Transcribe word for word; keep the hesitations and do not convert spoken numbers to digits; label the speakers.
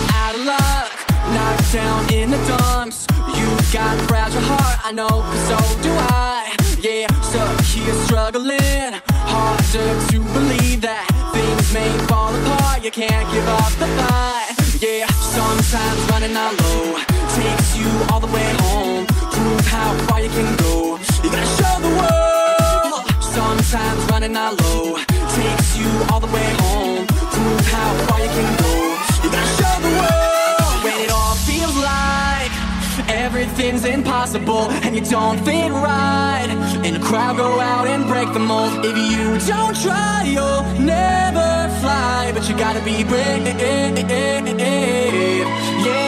Speaker 1: you're out of luck, knocked down in the dumps. You've got a fragile heart, I know, cause so do I. Yeah, stuck here struggling, harder to believe that things may fall apart. You can't give up the fight. Yeah, sometimes running on low takes you all the way home. Prove how far you can go, you gotta show the world. Sometimes running on low takes you all the way home. Prove how far you can go, you gotta show the world. When it all feels like everything's impossible and you don't fit right, in a crowd go out and break the mold. If you don't try, you'll never fly, but you gotta be brave. Yeah.